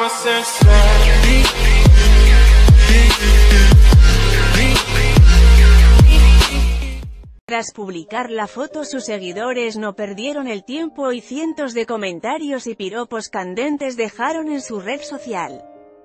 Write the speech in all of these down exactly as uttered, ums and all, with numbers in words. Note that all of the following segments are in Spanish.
Tras publicar la foto, sus seguidores no perdieron el tiempo y cientos de comentarios y piropos candentes dejaron en su red social.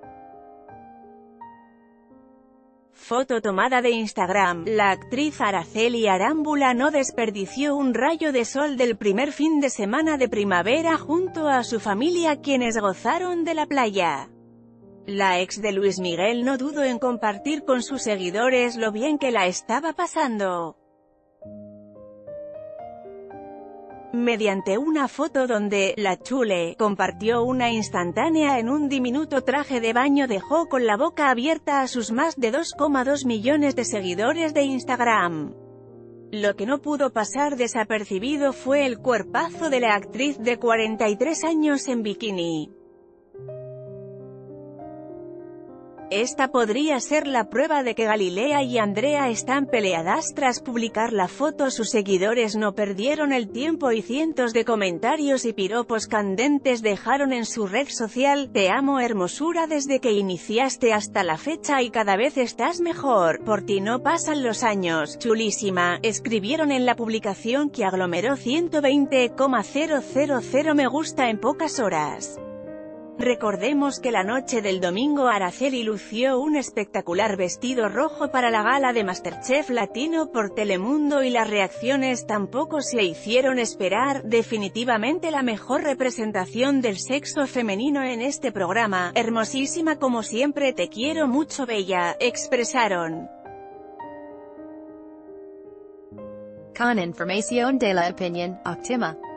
Foto tomada de Instagram. La actriz Araceli Arámbula no desperdició un rayo de sol del primer fin de semana de primavera junto a su familia, quienes gozaron de la playa. La ex de Luis Miguel no dudó en compartir con sus seguidores lo bien que la estaba pasando. Mediante una foto donde la Chule compartió una instantánea en un diminuto traje de baño, dejó con la boca abierta a sus más de dos coma dos millones de seguidores de Instagram. Lo que no pudo pasar desapercibido fue el cuerpazo de la actriz de cuarenta y tres años en bikini. Esta podría ser la prueba de que Galilea y Andrea están peleadas. Tras publicar la foto, sus seguidores no perdieron el tiempo y cientos de comentarios y piropos candentes dejaron en su red social. Te amo, hermosura, desde que iniciaste hasta la fecha y cada vez estás mejor, por ti no pasan los años, chulísima, escribieron en la publicación, que aglomeró ciento veinte coma cero cero cero me gusta en pocas horas. Recordemos que la noche del domingo Araceli lució un espectacular vestido rojo para la gala de MasterChef Latino por Telemundo y las reacciones tampoco se hicieron esperar. Definitivamente la mejor representación del sexo femenino en este programa. Hermosísima como siempre, te quiero mucho, bella, expresaron. Con información de la opinión, Octima.